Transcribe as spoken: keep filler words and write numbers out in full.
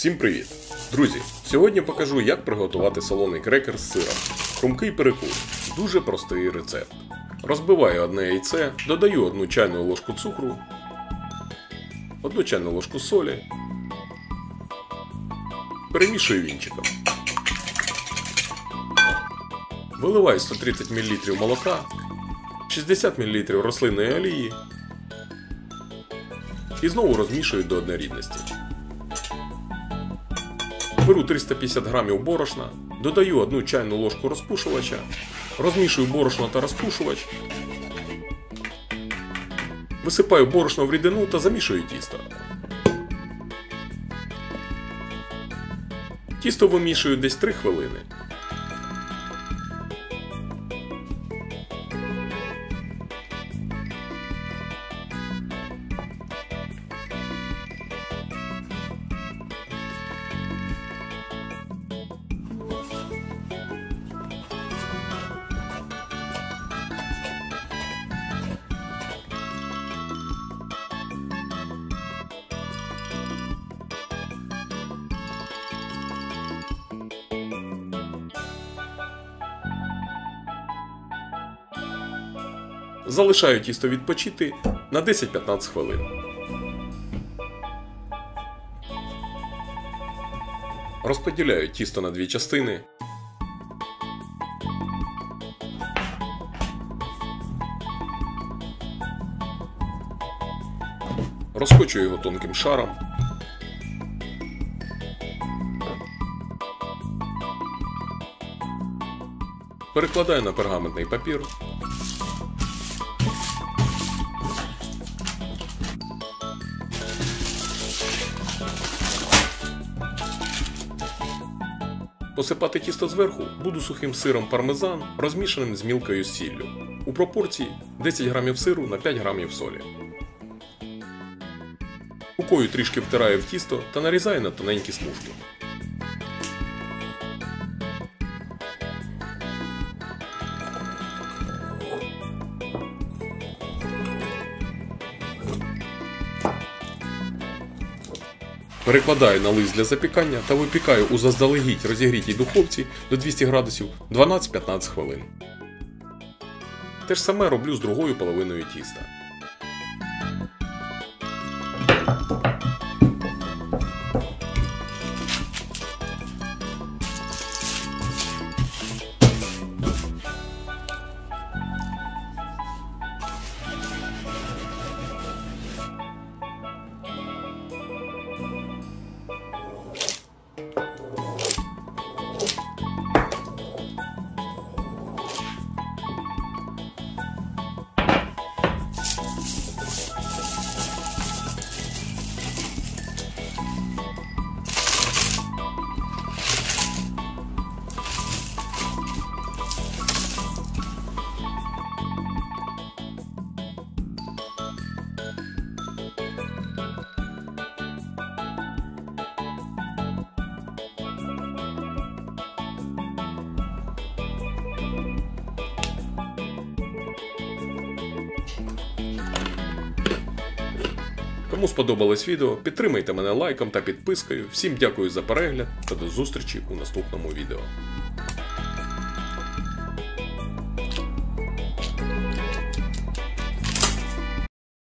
Всім привіт! Друзі, сьогодні покажу, як приготувати солоний крекер з сиром. Хрумкий перекус. Дуже простий рецепт. Розбиваю одне яйце, додаю одну чайну ложку цукру, одну чайну ложку солі, перемішую вінчиком. Виливаю сто тридцять мілілітрів молока, шістдесят мілілітрів рослинної олії і знову розмішую до однорідності. Беру триста п'ятдесят грамів борошна, додаю одну чайну ложку розпушувача, розмішую борошно та розпушувач, висипаю борошно в рідину та замішую тісто. Тісто вимішую десь три хвилини. Залишаю тісто відпочити на десять-п'ятнадцять хвилин. Розподіляю тісто на дві частини. Розкочую його тонким шаром. Перекладаю на пергаментний папір. Посипати тісто зверху буду сухим сиром пармезан, розмішаним з мілкою сіллю. У пропорції десять грамів сиру на п'ять грамів солі. Рукою трішки втираю в тісто та нарізаю на тоненькі смужки. Перекладаю на лист для запікання та випікаю у заздалегідь розігрітій духовці до двохсот градусів дванадцять-п'ятнадцять хвилин. Те ж саме роблю з другою половиною тіста. Кому сподобалось відео, підтримайте мене лайком та підпискою. Всім дякую за перегляд та до зустрічі у наступному відео.